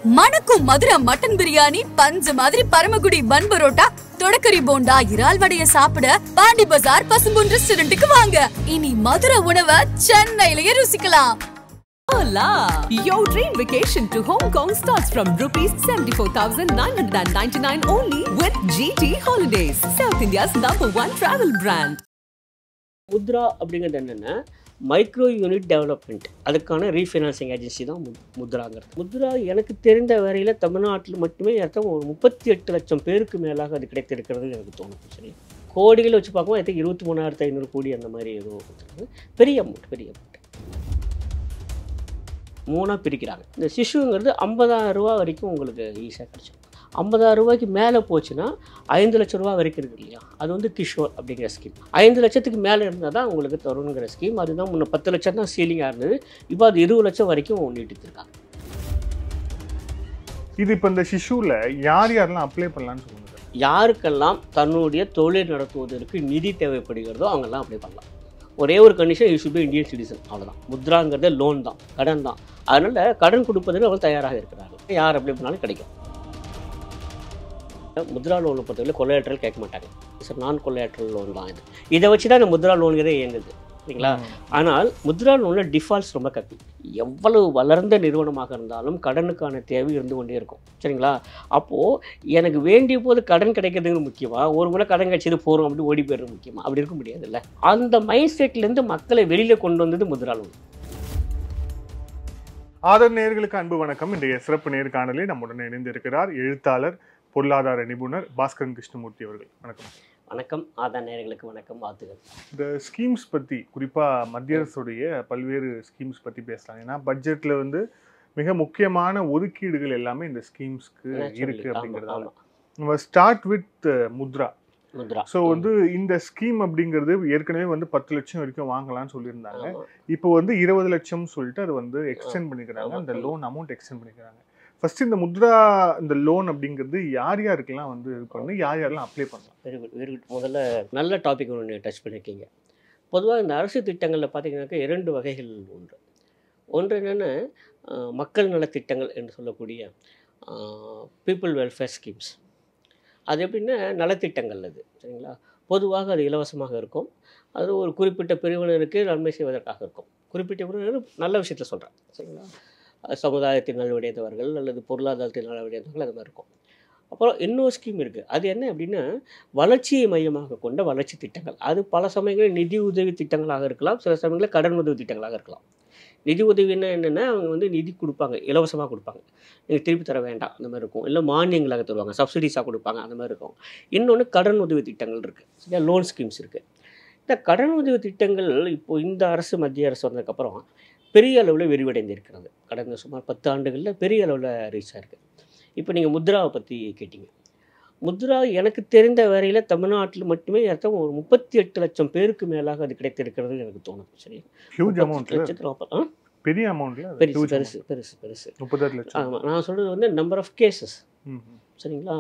மணக்கும் மதுரை மட்டன் பிரியாணி, பஞ்சு மாதிரி பரமக்குடி பன் பரோட்டா, தொடக்கரி போண்டா, இறால் வடைய சாப்பிட பாண்டி பஜார் பசும்பொன் ரெஸ்டாரண்ட்டுக்கு வாங்க. இனி மதுரை உணவை சென்னையிலேயே ருசிக்கலாம். Hola! Your dream vacation to Hong Kong starts from rupees 74,999 only with GT Holidays, South India's #1 travel brand. Mudra அப்படிங்கிறது என்னென்னா மைக்ரோ யூனிட் டெவலப்மெண்ட், அதுக்கான ரீஃபைனான்சிங் ஏஜென்சி தான் முத்ராங்கிறது. முத்ரா எனக்கு தெரிந்த வரையில் தமிழ்நாட்டில் மட்டுமே ஏற்றம் ஒரு 38 லட்சம் பேருக்கு மேலாக அது கிடைத்திருக்கிறது எனக்கு தோணும். சரி, கோடிகள் வச்சு பார்க்கும்போது எனக்கு 23,500 கோடி அந்த மாதிரி ஏதோ பெரிய அமௌண்ட். மூணாக பிரிக்கிறாங்க. இந்த சிசுங்கிறது 50,000 ரூபா வரைக்கும் உங்களுக்கு ஈஸியாக கிடச்சிடும். 50,000 ரூபாய்க்கு மேலே போச்சுன்னா 5 லட்ச ரூபா வரைக்கும் இருக்குது இல்லையா, அது வந்து கிஷோர் அப்படிங்கிற ஸ்கீம். 5 லட்சத்துக்கு மேலே இருந்தால் தான் உங்களுக்கு தருணுங்கிற ஸ்கீம். அதுதான் முன்ன 10 லட்சம் தான் சீலிங்காக இருந்தது, இப்போ அது 20 லட்சம் வரைக்கும் நீட்டிருக்காங்க. இது இப்போ இந்த சிசுவில் யாரெல்லாம் அப்ளை பண்ணலான்னு சொல்லுங்கள். யாருக்கெல்லாம் தன்னுடைய தொழில் நடத்துவதற்கு நிதி தேவைப்படுகிறதோ அவங்கெல்லாம் அப்ளை பண்ணலாம். ஒரே ஒரு condition, you should be Indian citizen, அவ்வளோதான். முத்ராங்கிறது லோன் தான், கடன் தான். அதனால் கடன் கொடுப்பதற்கு அவங்க தயாராக இருக்கிறார்கள். யார் அப்ளை பண்ணாலும் கிடைக்கும். முத்ரா லோனை பொறுத்தவரை கொலையாற்றல் கேட்க மாட்டாங்க. சார் நான் கொலையாற்றல் லோன் தான் இது. இதை வச்சு தான் இந்த முத்ரா லோனுங்கிறதே இயங்குது, சரிங்களா. ஆனால் முத்ரா லோனில் டிஃபால்ட்ஸ் ரொம்ப கம்மி. எவ்வளவு வளர்ந்த நிறுவனமாக இருந்தாலும் கடனுக்கான தேவை இருந்து கொண்டே இருக்கும், சரிங்களா. அப்போது எனக்கு வேண்டிய போது கடன் கிடைக்கிறதுக்கு முக்கியமாக, ஒரு முறை கடன் கிடைச்சது போகிறோம் அப்படி ஓடி போயிடுறது முக்கியமாக, அப்படி இருக்க முடியாதுல்ல. அந்த மைண்ட் செட்லேருந்து மக்களை வெளியில் கொண்டு வந்தது முத்ரா லோன். ஆதர் நேயர்களுக்கு அன்பு வணக்கம். இன்றைய சிறப்பு நேர்காணலில் நம்முடன் இணைந்திருக்கிறார் எழுத்தாளர், பொருளாதார நிபுணர் பாஸ்கரன் கிருஷ்ணமூர்த்தி அவர்கள். வணக்கம். வணக்கம். ஆதர் நேயர்களுக்கு வணக்கம், வாழ்த்துக்கள். இந்த ஸ்கீம்ஸ் பற்றி, குறிப்பாக மத்திய அரசுடைய பல்வேறு ஸ்கீம்ஸ் பற்றி பேசலாம். ஏன்னா பட்ஜெட்டில் வந்து மிக முக்கியமான ஒதுக்கீடுகள் எல்லாமே இந்த ஸ்கீம்ஸ்க்கு இருக்குது அப்படிங்கிறதால நம்ம ஸ்டார்ட் வித் முத்ரா. ஸோ வந்து இந்த ஸ்கீம் அப்படிங்கிறது ஏற்கனவே வந்து 10 லட்சம் வரைக்கும் வாங்கலாம்னு சொல்லியிருந்தாங்க. இப்போ வந்து 20 லட்சம் சொல்லிட்டு அது வந்து எக்ஸ்டெண்ட் பண்ணிக்கிறாங்க, அந்த லோன் அமௌண்ட் எக்ஸ்டெண்ட் பண்ணிக்கிறாங்க. ஃபர்ஸ்ட் இந்த முத்ரா இந்த லோன் அப்படிங்கிறது யார் யாருக்கெல்லாம் வந்து இது பண்ணி யார் யாரெல்லாம் அப்ளை பண்ணலாம்? Very good. முதல்ல நல்ல டாபிக் ஒன்று டச் பண்ணியிருக்கீங்க. பொதுவாக இந்த அரசு திட்டங்களில் பார்த்தீங்கன்னாக்கா 2 வகைகள் உண்டு. ஒன்று என்னென்னா மக்கள் நலத்திட்டங்கள் என்று சொல்லக்கூடிய பீப்புள் வெல்ஃபேர் ஸ்கீம்ஸ். அது எப்படின்னா நலத்திட்டங்கள் அது, சரிங்களா. பொதுவாக அது இலவசமாக இருக்கும். அது ஒரு குறிப்பிட்ட பிரிவினருக்கு நன்மை செய்வதற்காக இருக்கும். குறிப்பிட்ட பிரிவினர் நல்ல விஷயத்தில் சொல்கிறேன், சரிங்களா. சமுதாயத்தின் நல்வடைந்தவர்கள் அல்லது பொருளாதாரத்தின் நல்வடைந்தவர்கள் அது மாதிரி இருக்கும். அப்புறம் இன்னொரு ஸ்கீம் இருக்குது. அது என்ன அப்படின்னா வளர்ச்சியை மையமாக கொண்ட வளர்ச்சி திட்டங்கள். அது பல சமயங்களில் நிதி உதவி திட்டங்களாக இருக்கலாம், சில சமயங்களில் கடன் உதவி திட்டங்களாக இருக்கலாம். நிதி உதவின்னா என்னென்னா அவங்க வந்து நிதி கொடுப்பாங்க, இலவசமாக கொடுப்பாங்க, நீங்கள் திருப்பி தர வேண்டாம் அந்த மாதிரி இருக்கும். இல்லை மானியங்களாக தருவாங்க, சப்சிடிஸாக கொடுப்பாங்க, அந்த மாதிரி இருக்கும். இன்னொன்று கடன் உதவி திட்டங்கள் இருக்குது, சரியா, லோன் ஸ்கீம்ஸ் இருக்குது. இந்த கடன் உதவி திட்டங்கள் இப்போது இந்த அரசு, மத்திய அரசு வந்ததுக்கப்புறம் பெரிய அளவில் விரிவடைந்திருக்கிறது. கடந்த சுமார் 10 ஆண்டுகளில் பெரிய அளவில் ரீச் ஆகிருக்கு. இப்போ நீங்கள் முத்ராவை பற்றி கேட்டிங்க. முத்ரா எனக்கு தெரிந்த வரையில் தமிழ்நாட்டில் மட்டுமே ஏற்றம் ஒரு 38 லட்சம் பேருக்கு மேலாக அது கிடைத்திருக்கிறது எனக்கு தோணும். சரி, ஹியூஜ் அமௌண்ட், பெரிய அமௌண்ட்ல பெருசு. 38 லட்சம். ஆமாம், நான் சொல்கிறது வந்து நம்பர் ஆஃப் கேசஸ், சரிங்களா.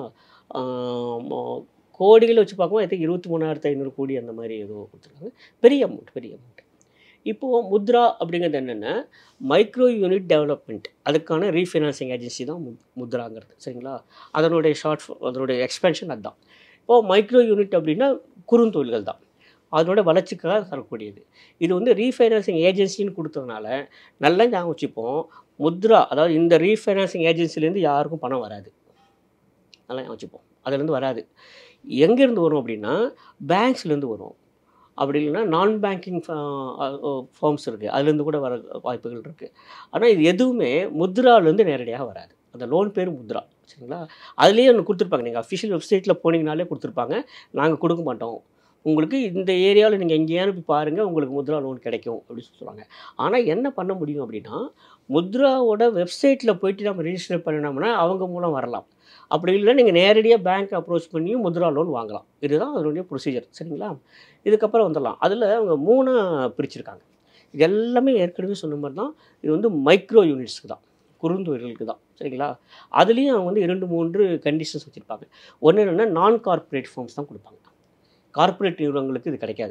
கோடிகள் வச்சு பார்க்கும்போது எனக்கு 23,500 கோடி அந்த மாதிரி ஏதோ கொடுத்துருக்காங்க. பெரிய அமௌண்ட். இப்போது முத்ரா அப்படிங்கிறது என்னென்னா மைக்ரோ யூனிட் டெவலப்மெண்ட், அதுக்கான ரீஃபைனான்சிங் ஏஜென்சி தான் முத்ராங்கிறது, சரிங்களா. அதனுடைய எக்ஸ்பென்ஷன் அதுதான். இப்போது மைக்ரோ யூனிட் அப்படின்னா குறுந்தொழில்கள் தான், அதனோட வளர்ச்சிக்காக தரக்கூடியது. இது வந்து ரீஃபைனான்சிங் ஏஜென்சின்னு கொடுத்ததுனால நல்லா ஞாபகம் வச்சுப்போம். முத்ரா, அதாவது இந்த ரீஃபைனான்சிங் ஏஜென்சிலேருந்து யாருக்கும் பணம் வராது, நல்லா ஞாபகம் வச்சுப்போம். அதுலேருந்து வராது. எங்கேருந்து வரும் அப்படின்னா பேங்க்ஸ்லேருந்து வரும். அப்படி இல்லைன்னா நான் பேங்கிங் ஃபார்ம்ஸ் இருக்குது, அதுலேருந்து கூட வர வாய்ப்புகள் இருக்குது. ஆனால் இது எதுவுமே முத்ராலேருந்து நேரடியாக வராது. அந்த லோன் பேர் முத்ரா, சரிங்களா. அதுலேயே ஒன்று கொடுத்துருப்பாங்க, நீங்கள் அஃபிஷியல் வெப்சைட்டில் போனீங்கனாலே கொடுத்துருப்பாங்க, நாங்கள் கொடுக்க மாட்டோம் உங்களுக்கு, இந்த ஏரியாவில் நீங்கள் எங்கேயானு போய் பாருங்கள், உங்களுக்கு முத்ரா லோன் கிடைக்கும் அப்படின்னு சொல்லுவாங்க. ஆனால் என்ன பண்ண முடியும் அப்படின்னா முத்ராவோட வெப்சைட்டில் போயிட்டு நம்ம ரிஜிஸ்டர் பண்ணினோம்னா அவங்க மூலம் வரலாம். அப்படி இல்லைன்னா நீங்கள் நேரடியாக பேங்க் அப்ரோச் பண்ணியும் முத்ரா லோன் வாங்கலாம். இதுதான் அதனுடைய ப்ரொசீஜர், சரிங்களா. இதுக்கப்புறம் வந்துடலாம். அதில் அவங்க 3 பிரிச்சிருக்காங்க. இது எல்லாமே ஏற்கனவே சொன்ன மாதிரி தான். இது வந்து மைக்ரோ யூனிட்ஸ்க்கு தான், குறுந்தொழில்களுக்கு தான், சரிங்களா. அதுலேயும் அவங்க வந்து 2-3 கண்டிஷன்ஸ் வச்சுருப்பாங்க. ஒன்று என்னென்னா நான் கார்ப்பரேட் ஃபார்ம்ஸ் தான் கொடுப்பாங்க. கார்ப்பரேட் நிறுவனங்களுக்கு இது கிடைக்காது,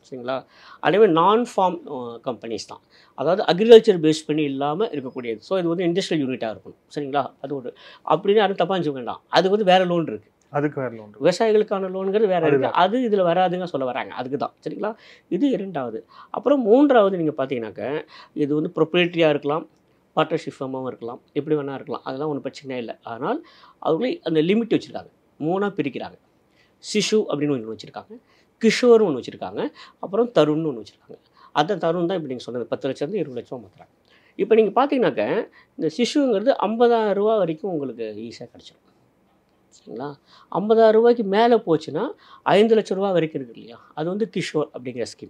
சரிங்களா? அதேமாதிரி நான் ஃபார்ம் கம்பெனிஸ் தான், அதாவது அக்ரிகல்ச்சர் பேஸ் பண்ணி இல்லாமல் இருக்கக்கூடியது. ஸோ இது வந்து இண்டஸ்ட்ரியல் யூனிட்டாக இருக்கணும், சரிங்களா? அது ஒரு அப்படின்னு யாரும் தப்பாக வச்சுக்க வேண்டாம். அது வந்து வேறு லோன் இருக்குது, அதுக்கு வேறு லோன், விவசாயிகளுக்கான லோனுங்கிறது வேறு இருக்குது, அது இதில் வராதுங்க சொல்ல வராங்க, அதுக்கு தான், சரிங்களா? இது 2வது. அப்புறம் 3வது நீங்கள் பார்த்தீங்கன்னாக்க இது வந்து ப்ரொப்ரேட்டரியாக இருக்கலாம், பார்ட்னர்ஷிப் ஃபார்மாகவும் இருக்கலாம், எப்படி வேணால் இருக்கலாம், அதெல்லாம் ஒன்றும் பிரச்சனையே இல்லை. ஆனால் அவங்களே அந்த லிமிட் வச்சுருக்காங்க, 3ஆக பிரிக்கிறாங்க. சிஷு அப்படின்னு ஒன்று வச்சுருக்காங்க, கிஷோர்னு ஒன்று வச்சுருக்காங்க, அப்புறம் தருண்னு ஒன்று வச்சுருக்காங்க. அந்த தருண் தான் இப்போ நீங்கள் சொன்னது 10 லட்சம் 20 லட்சம் மாற்றுறாங்க. இப்போ நீங்கள் பார்த்தீங்கன்னாக்க இந்த சிஷுங்கிறது 50,000 ரூபா வரைக்கும் உங்களுக்கு ஈஸியாக கிடச்சிடும், சரிங்களா? 50,000 ரூபாய்க்கு மேலே போச்சுன்னா 5 லட்ச ரூபா வரைக்கும் இருக்குது இல்லையா, அது வந்து கிஷோர் அப்படிங்கிற ஸ்கீம்.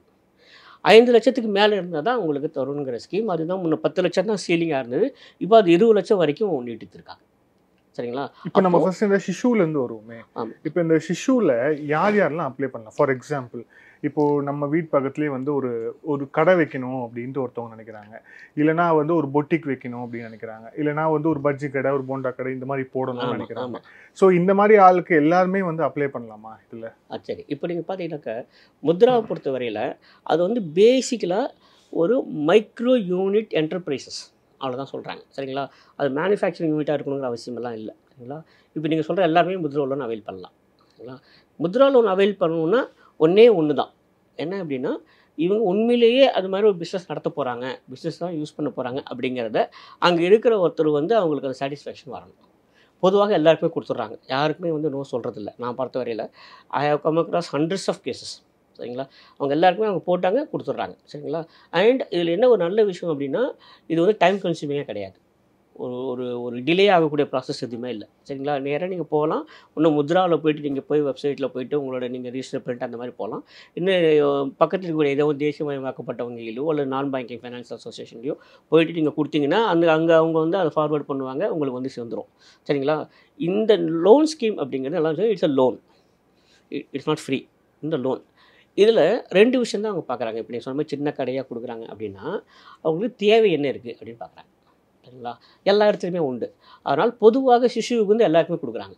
5 லட்சத்துக்கு மேலே இருந்தால் தான் உங்களுக்கு தருணுங்கிற ஸ்கீம். அதுதான் முன்ன 10 லட்சம் தான் சீலிங்காக இருந்தது, இப்போ அது 20 லட்சம் வரைக்கும் நீட்டித்திருக்காங்க, சரிங்களா? இப்போ நம்ம ஃபர்ஸ்ட் இந்த சிஷுலேருந்து வருவோமே. இப்போ இந்த சிஷுவில் யார் யாரெல்லாம் அப்ளை பண்ணலாம்? ஃபார் எக்ஸாம்பிள் இப்போது நம்ம வீட்டு பக்கத்துலேயே வந்து ஒரு கடை வைக்கணும் அப்படின்ட்டு ஒருத்தவங்க நினைக்கிறாங்க, இல்லைனா வந்து ஒரு பொட்டிக் வைக்கணும் அப்படின்னு நினைக்கிறாங்க, இல்லைனா வந்து ஒரு பஜ்ஜி கடை, ஒரு போண்டா கடை இந்த மாதிரி போடணும்னு நினைக்கிறாங்க. ஸோ இந்த மாதிரி ஆளுக்கு எல்லாருமே வந்து அப்ளை பண்ணலாமா இதில்? சரி, இப்போ நீங்கள் பார்த்தீங்கன்னாக்க முத்ராவை பொறுத்த வரையில் அது வந்து பேசிக்கலாக ஒரு மைக்ரோ யூனிட் என்டர்பிரைசஸ் அவ்வளோதான் சொல்கிறாங்க, சரிங்களா? அது மேனுஃபேக்சரிங் யூனிட்டாக இருக்கணுங்கிற அவசியமெல்லாம் இல்லை, சரிங்களா? இப்போ நீங்கள் சொல்கிற எல்லாருமே முத்ரா லோன் அவைல் பண்ணலாம், சரிங்களா? முத்ரா லோன் அவைல் பண்ணணுன்னா ஒன்று தான், என்ன அப்படின்னா இவங்க உண்மையிலேயே அது மாதிரி ஒரு பிஸ்னஸ் நடத்த போகிறாங்க, பிஸ்னஸ் தான் யூஸ் பண்ண போகிறாங்க அப்படிங்கிறத அங்கே இருக்கிற ஒருத்தர் வந்து அவங்களுக்கு அந்த சாட்டிஸ்ஃபேக்ஷன் வரணும். பொதுவாக எல்லாருக்குமே கொடுத்துட்றாங்க, யாருக்குமே வந்து நோ சொல்கிறதில்ல. நான் பார்த்த வரையில் I have come across hundreds of cases, சரிங்களா? அவங்க எல்லாருக்குமே அவங்க போட்டாங்க, கொடுத்துட்றாங்க, சரிங்களா? அண்ட் இதில் என்ன ஒரு நல்ல விஷயம் அப்படின்னா இது வந்து டைம் கன்சியூமிங்காக கிடையாது, ஒரு டிலே ஆகக்கூடிய ப்ராசஸ் எதுவுமே இல்லை, சரிங்களா? நேராக நீங்கள் போகலாம். இன்னும் முத்ராவில் போய்ட்டு நீங்கள் போய் வெப்சைட்டில் போயிட்டு உங்களோட நீங்கள் ரிஜிஸ்டர் பண்ணிட்டு அந்த மாதிரி போகலாம். இன்னும் பக்கத்தில் இருக்கக்கூடிய ஏதோ தேசியமயமாக்கப்பட்ட வங்கியிலோ அல்லது நான் பேங்கிங் ஃபைனான்ஸ் அசோசியேஷன்லையோ போயிட்டு நீங்கள் கொடுத்தீங்கன்னா அங்கே அவங்க வந்து அதை ஃபார்வர்ட் பண்ணுவாங்க, உங்களுக்கு வந்து சேர்ந்துடும், சரிங்களா? இந்த லோன் ஸ்கீம் அப்படிங்கிறது எல்லாம் it's a loan, it's not free. இந்த லோன் இதில் 2 விஷயம் தான் அவங்க பார்க்குறாங்க. இப்போ நீங்கள் சொன்ன மாதிரி சின்ன கடையாக கொடுக்குறாங்க அப்படின்னா அவங்களுக்கு தேவை என்ன இருக்குது அப்படின்னு பார்க்குறாங்க, சரிங்களா? எல்லா இடத்துலையுமே உண்டு. அதனால் பொதுவாக சிசுவுக்கு வந்து எல்லாருக்குமே கொடுக்குறாங்க.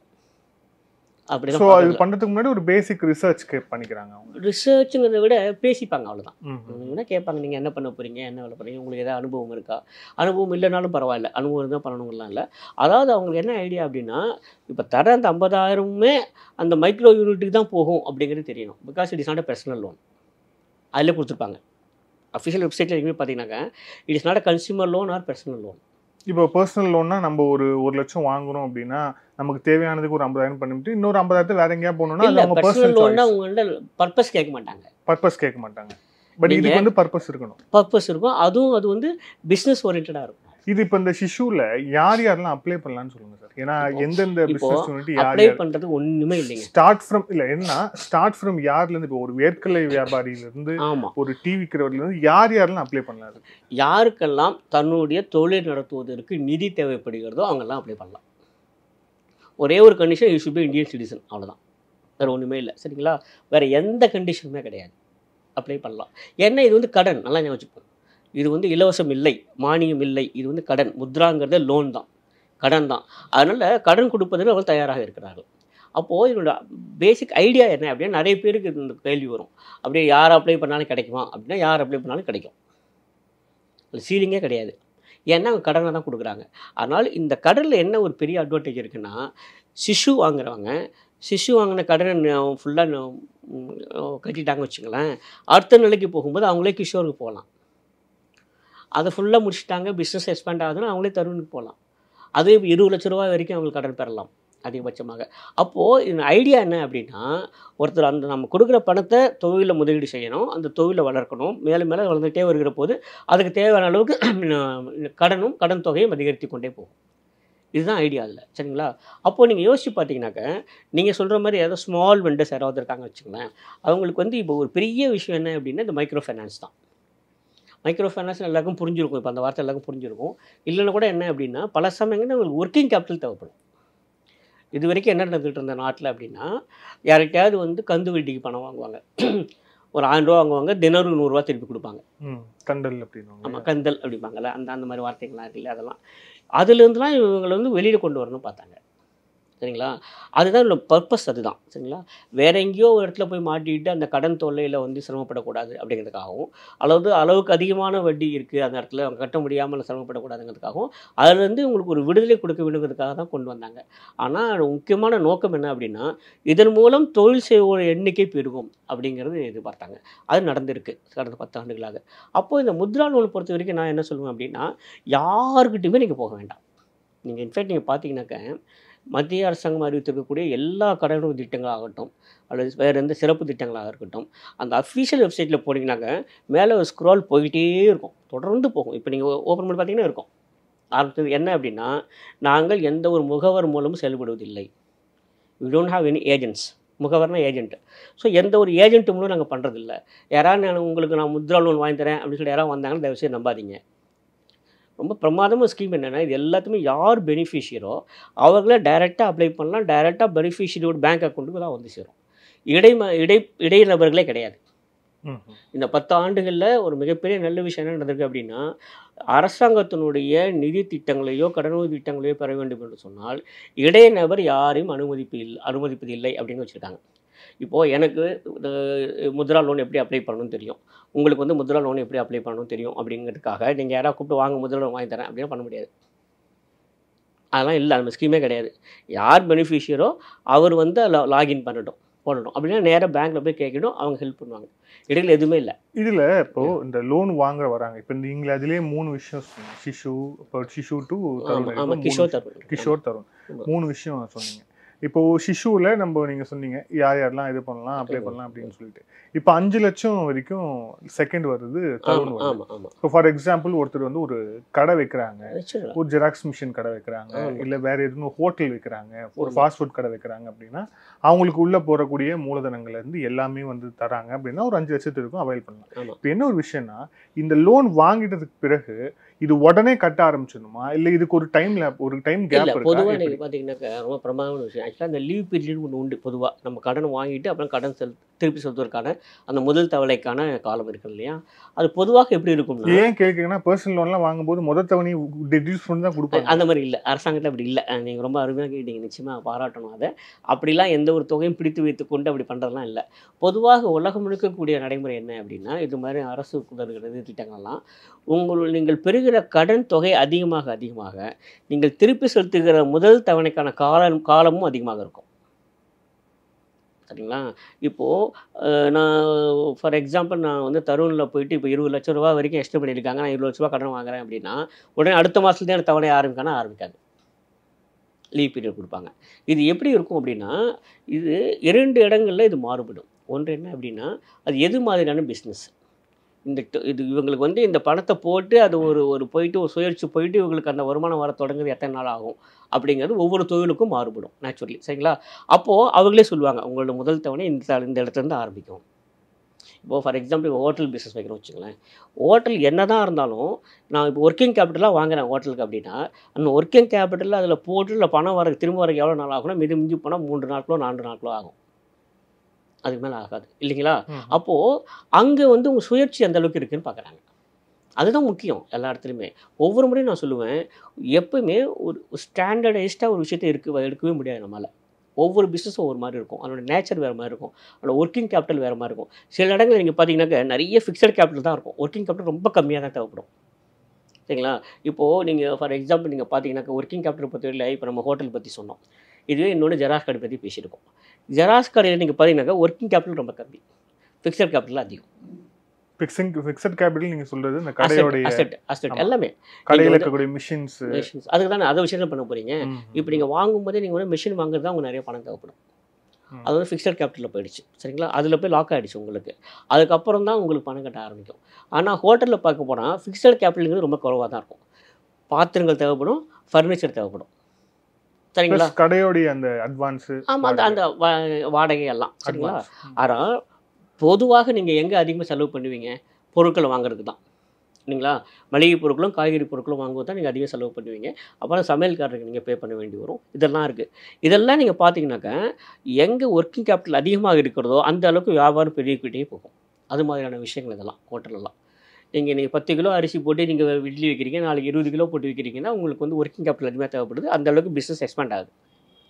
அப்படி தான். ஸோ அது பண்ணுறதுக்கு முன்னாடி ஒரு பேசிக் ரிசர்ச் பண்ணிக்கிறாங்க. அவங்க ரிசர்ச்சுங்கிறத விட பேசிப்பாங்க, அவ்வளோதான். என்ன கேட்பாங்க, நீங்கள் என்ன பண்ண போகிறீங்க, என்ன வேலை பண்ணுறீங்க, உங்களுக்கு ஏதாவது அனுபவம் இருக்கா? அனுபவம் இல்லைனாலும் பரவாயில்ல, அனுபவம் இருந்தால் பண்ணணுங்கலாம் இல்லை. அதாவது அவங்களுக்கு என்ன ஐடியா அப்படின்னா இப்போ தர அந்த 50,000மே அந்த மைக்ரோ யூனிட்டுக்கு தான் போகும் அப்படிங்கிறது தெரியணும். Because it is not a personal loan, அதில் கொடுத்துருப்பாங்க. அஃபிஷியல் வெப்சைட்டில் எதுவுமே பார்த்தீங்கன்னாக்கா it is not a consumer loan or personal loan. இப்போ பர்சனல் லோன்னா நம்ம ஒரு 1 லட்சம் வாங்குறோம் அப்படின்னா நமக்கு தேவையானதுக்கு ஒரு 50,000 பண்ணிட்டு இன்னொரு 50,000 வேற எங்கேயா போகணும்னா இல்லை, பர்சனல் லோன்னா உங்கள்ட்ட பர்பஸ் கேட்க மாட்டாங்க. பட் இதுக்கு வந்து பர்பஸ் இருக்கணும். பர்பஸ் இருக்கும், அதுவும் அது வந்து பிஸ்னஸ் ஓரியன்டாக இருக்கும். இது இப்போ இந்த சிஷுவில் யாரெல்லாம் அப்ளை பண்ணலாம்னு சொல்லுங்க சார். ஏன்னா எந்தெந்த பிசினஸ் யூனிட் அப்ளை பண்ணுறது ஒன்றுமே இல்லைங்க. ஸ்டார்ட் ஃப்ரம் யார்லேருந்து, இப்போ ஒரு வேர்க்கலை வியாபாரியிலேருந்து ஒரு டீ விற்கிறவர்லேருந்து யாரெல்லாம் அப்ளை பண்ணலாம்? யாருக்கெல்லாம் தன்னுடைய தொழில் நடத்துவதற்கு நிதி தேவைப்படுகிறதோ அவங்கெல்லாம் அப்ளை பண்ணலாம். ஒரே ஒரு condition, you should be Indian citizen, அவ்வளோதான். வேறு ஒன்றுமே இல்லை, சரிங்களா? வேறு எந்த கண்டிஷனுமே கிடையாது, அப்ளை பண்ணலாம். ஏன்னா இது வந்து கடன், நல்லா ஞாபகம் வச்சுப்போம். இது வந்து இலவசம் இல்லை, மானியம் இல்லை, இது வந்து கடன். முத்ராங்கிறத லோன் தான், கடன் தான். அதனால் கடன் கொடுப்பதற்கு அவங்க தயாராக இருக்கிறார்கள். அப்போது இதோட பேசிக் ஐடியா என்ன அப்படின்னா நிறைய பேருக்கு இந்த கேள்வி வரும், அப்படியே யார் அப்ளை பண்ணாலும் கிடைக்குமா அப்படின்னா யார் அப்ளை பண்ணாலும் கிடைக்கும், அது சீலிங்கே கிடையாது. ஏன்னா அவங்க கடனை தான் கொடுக்குறாங்க. அதனால் இந்த கடனில் என்ன ஒரு பெரிய அட்வான்டேஜ் இருக்குன்னா சிஷு வாங்கின கடனை ஃபுல்லாக கட்டிட்டாங்க வச்சுங்களேன், அடுத்த நிலைக்கு போகும்போது அவங்களே கிஷோருக்கு போகலாம். அதை ஃபுல்லாக முடிச்சுட்டாங்க, பிஸ்னஸ் எக்ஸ்பேண்ட் ஆகுதுன்னா அவங்களே தருணுக்கு போகலாம். அதே 20 லட்ச ரூபா வரைக்கும் அவங்களுக்கு கடன் பெறலாம் அதிகபட்சமாக. அப்போது இந்த ஐடியா என்ன அப்படின்னா ஒருத்தர் அந்த நம்ம கொடுக்குற பணத்தை தொழிலில் முதலீடு செய்யணும், அந்த தொழிலை வளர்க்கணும், மேலும் மேலே வளர்ந்துகிட்டே வருகிற போது அதுக்கு தேவையான அளவுக்கு கடன் தொகையும் அதிகரித்து கொண்டே போகும். இதுதான் ஐடியா இல்லை, சரிங்களா? அப்போது நீங்கள் யோசிச்சு பார்த்தீங்கன்னாக்க நீங்கள் சொல்கிற மாதிரி ஏதோ ஸ்மால் வெண்டர்ஸ் யாராவது இருக்காங்க வச்சுங்களேன், அவங்களுக்கு வந்து இப்போ ஒரு பெரிய விஷயம் என்ன அப்படின்னா இந்த மைக்ரோ ஃபைனான்ஸ் தான். மைக்ரோ ஃபைனான்ஸ் எல்லாருக்கும் புரிஞ்சிருக்கும், இப்போ அந்த வார்த்தை எல்லாருக்கும் புரிஞ்சிருக்கும். இல்லைன்னா கூட என்ன அப்படின்னா பல சமயங்கள் உங்களுக்கு ஒர்க்கிங் கேபிட்டல் தேவைப்படும். இது வரைக்கும் என்ன நடந்துகிட்டு இருந்த நாட்டில் அப்படின்னா யார்கிட்டையாவது வந்து கந்து வட்டிக்கு பணம் வாங்குவாங்க, ஒரு 1000 ரூபா வாங்குவாங்க, தினம் 100 ரூபா திருப்பி கொடுப்பாங்க. கந்தல் அப்படின்னு. ஆமாம், கந்தல் அப்படிம்பாங்கள்ல, அந்த மாதிரி வார்த்தைகள்லாம் இருக்குல்ல, அதெல்லாம் அதுலேருந்துலாம் இவங்களை வந்து வெளியில் கொண்டு வரணும்னு பார்த்தாங்க. சரிங்களா? அதுதான் பர்பஸ் அதுதான். சரிங்களா? வேற எங்கேயோ ஒரு இடத்துல போய் மாட்டிக்கிட்டு அந்த கடன் தொல்லையில் வந்து சிரமப்படக்கூடாது அப்படிங்கிறதுக்காகவும், அளவுக்கு அதிகமான வட்டி இருக்குது அந்த இடத்துல அவங்க கட்ட முடியாமல் சிரமப்படக்கூடாதுங்கிறதுக்காகவும், அதுலேருந்து உங்களுக்கு ஒரு விடுதலை கொடுக்க வேண்டுங்கிறதுக்காக தான் கொண்டு வந்தாங்க. ஆனால் முக்கியமான நோக்கம் என்ன அப்படின்னா, இதன் மூலம் தொழில் செய்வோர் எண்ணிக்கை பெருகும் அப்படிங்கிறது எதிர்பார்த்தாங்க. அது நடந்திருக்கு கடந்த 10 ஆண்டுகளாக. அப்போது இந்த முத்ரா லோன் பொறுத்த வரைக்கும் நான் என்ன சொல்லுவேன் அப்படின்னா, யாருக்கிட்டையுமே நீங்கள் போக வேண்டாம். நீங்கள் இன்ஃபேக்ட் நீங்கள் பார்த்தீங்கன்னாக்க, மத்திய அரசாங்கம் அறிவித்திருக்கக்கூடிய எல்லா கடனுதவி திட்டங்களாகட்டும், அல்லது வேறு எந்த சிறப்பு திட்டங்களாக இருக்கட்டும், அந்த அஃபிஷியல் வெப்சைட்டில் போனீங்கன்னாக்க மேலே ஒரு ஸ்க்ரால் போய்கிட்டே இருக்கும், தொடர்ந்து போகும். இப்போ நீங்கள் ஓப்பன் பண்ணி பார்த்தீங்கன்னா இருக்கும். அடுத்தது என்ன அப்படின்னா, நாங்கள் எந்த ஒரு முகவர் மூலமும் செயல்படுவதில்லை. We don't have any agents. முகவர்னா ஏஜென்ட். ஸோ எந்த ஒரு ஏஜென்ட் மூலம் நாங்கள் பண்ணுறதில்ல. யாராவது உங்களுக்கு நான் முத்ரா லோன் வாங்கி தரேன் அப்படின்னு சொல்லி யாராவது வந்தாங்கன்னா தயவுசெய்து நம்பாதீங்க. ரொம்ப பிரமாதமான ஸ்கீம் என்னென்னா, இது எல்லாத்துக்குமே யார் பெனிஃபிஷியரோ அவர்களே டைரெக்டாக அப்ளை பண்ணலாம். டைரெக்டாக பெனிஃபிஷியரியோட பேங்க் அக்கௌண்ட்டுக்கு தான் வந்து சேரும். இடை நபர்களே கிடையாது. இந்த 10 ஆண்டுகளில் ஒரு மிகப்பெரிய நல்ல விஷயம் என்ன நடந்திருக்கு அப்படின்னா, அரசாங்கத்தினுடைய நிதி திட்டங்களையோ கடனுதவி திட்டங்களையோ பெற வேண்டும் என்று சொன்னால் இடைநபர் யாரையும் அனுமதிப்பதில்லை அப்படின்னு வச்சுருக்காங்க. இப்போது எனக்கு முத்ரா லோன் எப்படி அப்ளை பண்ணணும்னு தெரியும், உங்களுக்கு வந்து முத்ரா லோன் எப்படி அப்ளை பண்ணணும்னு தெரியும் அப்படிங்கிறதுக்காக நீங்கள் யாராவது கூப்பிட்டு வாங்க முத்ரா லோன் வாங்கி தரேன் அப்படின்னு பண்ண முடியாது. அதெல்லாம் இல்லை, அந்த ஸ்கீமே கிடையாது. யார் பெனிஃபிஷியரோ அவர் வந்து லாகின் போடணும். அப்படின்னா நேராக பேங்க்கில் போய் கேட்கணும், அவங்க ஹெல்ப் பண்ணுவாங்க. இடையில எதுவுமே இல்லை. இதில் இப்போது இந்த லோன் வாங்க வராங்க, இப்போ நீங்களே அதிலே 3 விஷயம் சொன்னீங்க. சிஷு டு தருண், கிஷோர் தருண் 3 விஷயம் சொன்னீங்க. இப்போ சிஷுவில் நீங்கள் சொன்னீங்க யாரெல்லாம் இது பண்ணலாம் அப்ளை பண்ணலாம் அப்படின்னு சொல்லிட்டு. இப்போ 5 லட்சம் வரைக்கும் செகண்ட் வருது தருண். இப்போ ஃபார் எக்ஸாம்பிள் ஒருத்தர் வந்து ஒரு கடை வைக்கிறாங்க, ஒரு ஜெராக்ஸ் மிஷின் கடை வைக்கிறாங்க, இல்லை வேற எதுவும் ஹோட்டல் வைக்கிறாங்க, ஒரு ஃபாஸ்ட் ஃபுட் கடை வைக்கிறாங்க அப்படின்னா அவங்களுக்கு உள்ள போகக்கூடிய மூலதனங்கள்லேருந்து எல்லாமே வந்து தராங்க அப்படின்னா ஒரு 5 லட்சத்துக்கும் அவைல் பண்ணலாம். இப்போ என்ன ஒரு விஷயம்னா, இந்த லோன் வாங்கிட்டதுக்கு பிறகு இது உடனே கட்ட ஆரம்பிச்சிடணுமா, இல்லை இதுக்கு ஒரு டைம் கேப் இருக்கு? பொதுவாக நீங்கள் பார்த்தீங்கன்னாக்கா ரொம்ப பிரமாதமான விஷயம். ஆக்சுவலாக அந்த லீவ் பீரியட் ஒன்று உண்டு. பொதுவாக நம்ம கடன் வாங்கிட்டு அப்புறம் கடன் திருப்பி செலுத்துவதற்கான அந்த முதல் தவணைக்கான காலம் இருக்குது இல்லையா, அது பொதுவாக எப்படி இருக்கும்னா, ஏன் கேட்குறீங்கன்னா பர்சனல் லோன்லாம் வாங்கும்போது முதல் தவணை டெடியூஸ் பண்ணி தான் கொடுப்பாங்க. அந்த மாதிரி இல்லை, அரசாங்கத்தில் அப்படி இல்லை. நீங்கள் ரொம்ப அருமையாக கேட்டீங்க, நிச்சயமாக பாராட்டணும் அதை. அப்படிலாம் எந்த ஒரு தொகையும் பிடித்து வைத்து கொண்டு அப்படி பண்ணுறதுலாம் இல்லை. பொதுவாக உலகம் முழுக்கக்கூடிய நடைமுறை என்ன அப்படின்னா, இது மாதிரி அரசு தருகிறது திட்டங்கள்லாம் நீங்கள் பெறுகிற கடன் தொகை அதிகமாக நீங்கள் திருப்பி செலுத்துகிற முதல் தவணைக்கான காலமும் அதிகமாக இருக்கும். சரிங்களா? இப்போது நான் ஃபார் எக்ஸாம்பிள் நான் வந்து தருணில் போயிட்டு இப்போ 20 லட்ச ரூபா வரைக்கும் எக்ஸ்டெண்ட் பண்ணியிருக்காங்க, நான் 20 லட்ச ரூபா கடன் வாங்குறேன் அப்படின்னா உடனே அடுத்த மாதத்துலேயே எனக்கு தவணை ஆரம்பிக்காது. லீவ் பீரியட் கொடுப்பாங்க. இது எப்படி இருக்கும் அப்படின்னா, இது 2 இடங்களில் இது மாறுபடும். ஒன்று என்ன அப்படின்னா, அது எது மாதிரியான பிஸ்னஸ். இது இவங்களுக்கு வந்து இந்த பணத்தை போட்டு அது ஒரு போயிட்டு ஒரு சுழற்சி போயிட்டு இவங்களுக்கு அந்த வருமானம் வர தொடங்குறது எத்தனை நாள் ஆகும் அப்படிங்கிறது ஒவ்வொரு தொழிலுக்கும் மாறுபடும் நேச்சுரலி. சரிங்களா? அப்போது அவங்களே சொல்லுவாங்க, உங்களோட முதல் தவணை இந்த இடத்துலேருந்து ஆரம்பிக்கும். இப்போது ஃபார் எக்ஸாம்பிள் ஹோட்டல் பிஸ்னஸ் வைக்கிறோம் வச்சுங்களேன். ஹோட்டல் என்ன தான் இருந்தாலும் நான் இப்போ ஒர்க்கிங் கேபிட்டலாக வாங்குறேன் ஹோட்டலுக்கு அப்படின்னா, அந்த ஒர்க்கிங் கேபிட்டலில் அதில் போட்டு இல்லை பணம் வரக்கு திரும்ப வரக்கு எவ்வளோ நாள் ஆகும்னா மிஞ்சி போனால் 3 நாட்களோ 4 நாட்களோ ஆகும். அதுக்கு மேலே ஆகாது இல்லைங்களா? அப்போது அங்கே வந்து உங்கள் சுயற்சி அந்த அளவுக்கு இருக்குதுன்னு பார்க்குறாங்க. அதுதான் முக்கியம் எல்லா இடத்துலையுமே. ஒவ்வொரு முறையும் நான் சொல்லுவேன், எப்பவுமே ஒரு ஸ்டாண்டர்டைஸ்டாக ஒரு விஷயத்தை எடுக்கவே முடியாது நம்மளால். ஒவ்வொரு பிஸ்னஸும் ஒவ்வொரு மாதிரி இருக்கும், அதோட நேச்சர் வேறு மாதிரி இருக்கும், அதோட ஒர்க்கிங் கேபிட்டல் வேறு மாதிரி இருக்கும். சில இடங்களில் நீங்கள் பார்த்தீங்கன்னாக்க நிறைய ஃபிக்ஸட் கேபிட்டல் தான் இருக்கும், ஒர்க்கிங் கேபிட்டல் ரொம்ப கம்மியாக தான் தேவைப்படும். சரிங்களா? இப்போது நீங்கள் ஃபார் எக்ஸாம்பிள் நீங்கள் பார்த்தீங்கன்னாக்க ஒர்க்கிங் கேபிட்டல் பொறுத்தவரையில் இப்போ நம்ம ஹோட்டல் பற்றி சொன்னோம், இதுவே இன்னொன்று ஜெராக்ஸ் கடை பற்றி பேசியிருக்கோம். ஜெராக்ஸ் கடையில் நீங்கள் பார்த்தீங்கன்னாக்கா ஒர்க்கிங் கேபிட்டல் ரொம்ப கம்மி, ஃபிக்ஸட் கேபிட்டல் அதிகம். ஃபிக்ஸட் கேபிட்டல் நீங்கள் சொல்கிறது இந்த கடையோட அசெட் எல்லாமே கடையில் இருக்கக்கூடிய மிஷின்ஸ் அதுக்கு தானே அதை விஷயம் பண்ண போகிறீங்க. இப்போ நீங்கள் வாங்கும்போதே நீங்கள் வந்து மிஷின் வாங்குறது தான் உங்களுக்கு நிறைய பணம் தேவைப்படும். அது வந்து ஃபிக்ஸட் கேபிட்டலில் போயிடுச்சு. சரிங்களா? அதில் போய் லாக் ஆகிடுச்சு உங்களுக்கு. அதுக்கப்புறம் தான் உங்களுக்கு பணம் கட்ட ஆரம்பிக்கும். ஆனால் ஹோட்டலில் பார்க்க போனால் ஃபிக்ஸட் கேபிட்டலுங்கிறது ரொம்ப குறைவாக தான் இருக்கும். பாத்திரங்கள் தேவைப்படும், ஃபர்னிச்சர் தேவைப்படும். சரிங்களா? கடையோடைய அந்த அட்வான்ஸு, ஆமாம், அந்த வாடகை எல்லாம். சரிங்களா? ஆனால் பொதுவாக நீங்கள் எங்கே அதிகமாக செலவு பண்ணுவீங்க? பொருட்களை வாங்குறதுக்கு தான் இல்லைங்களா? மளிகை பொருட்களும் காய்கறி பொருட்களும் வாங்குவது தான் நீங்கள் அதிகம் செலவு பண்ணுவீங்க. அப்புறம் சமையல்காரருக்கு நீங்கள் பே பண்ண வேண்டி வரும். இதெல்லாம் இருக்குது. இதெல்லாம் நீங்கள் பார்த்தீங்கன்னாக்கா எங்கே ஒர்க்கிங் கேபிட்டல் அதிகமாக இருக்கிறதோ அந்த அளவுக்கு வியாபாரம் பெருகிக்கிட்டே போகும். அது மாதிரியான விஷயங்கள் இதெல்லாம் ஹோட்டலெல்லாம். நீங்கள் 10 கிலோ அரிசி போட்டு நீங்கள் இட்லி வைக்கிறீங்க, நாளைக்கு 20 கிலோ போட்டு வைக்கிறீங்கன்னா உங்களுக்கு வந்து ஒர்க்கிங் கேபிட்டல் அதிகமாக தேவைப்படுது. அந்த அளவுக்கு பிஸ்னஸ் எக்ஸ்பேண்ட் ஆகுது.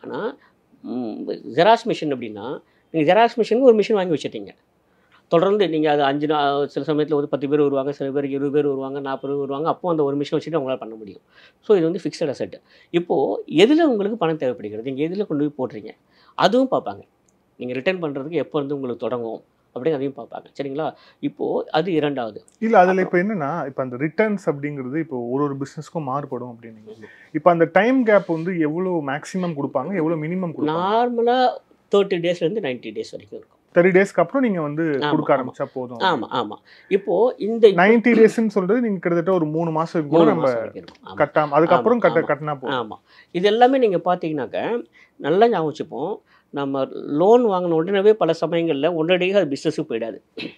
ஆனால் ஜெராக்ஸ் மிஷின் அப்படின்னா நீங்கள் ஜெராக்ஸ் மிஷின் ஒரு மிஷின் வாங்கி வச்சுட்டீங்க, தொடர்ந்து நீங்கள் அது 5 சில சமயத்தில் வந்து 10 பேர் வருவாங்க, சில பேருக்கு 20 பேர் வருவாங்க, 40 பேர் வருவாங்க. அப்போ அந்த ஒரு மிஷின் வச்சுட்டு அவங்களால பண்ண முடியும். ஸோ இது வந்து ஃபிக்ஸட் அசெட். இப்போது எதில் உங்களுக்கு பணம் தேவைப்படுகிறது, நீங்கள் எதில் கொண்டு போய் போடுறீங்க அதுவும் பார்ப்பாங்க. நீங்கள் ரிட்டர்ன் பண்ணுறதுக்கு எப்போ வந்து உங்களுக்கு தொடங்கும் அப்படின்னு அதையும் பார்ப்பாங்க. சரிங்களா? இப்போது அது 2வது. இல்லை அதில் இப்போ என்னன்னா, இப்போ அந்த ரிட்டர்ன்ஸ் அப்படிங்கிறது இப்போ ஒரு பிஸ்னஸ்க்கும் மாறுபடும் அப்படின்னு. இப்போ அந்த டைம் கேப் வந்து எவ்வளோ மேக்ஸிமம் கொடுப்பாங்க, எவ்வளோ மினிமம் கொடுப்பாங்க? நார்மலாக 30 டேஸ்லேருந்து 90 டேஸ் வரைக்கும் இருக்கும். 30 டேஸ்க்கு அப்புறம் நீங்கள் வந்து கொடுக்க ஆரம்பிச்சா போதும். ஆமாம். இப்போது இந்த 90 டேஸ்ன்னு சொல்கிறது நீங்கள் கிட்டத்தட்ட ஒரு 3 மாதம் கூட நம்ம கட்டாம அதுக்கப்புறம் கட்டினா போதும். ஆமாம். இது எல்லாமே நீங்கள் பார்த்தீங்கன்னாக்க நல்லா ஞாபகம் வச்சுப்போம். நம்ம லோன் வாங்கின உடனே பல சமயங்களில் உடனடியாக அது பிஸ்னஸுக்கு போயிடாது.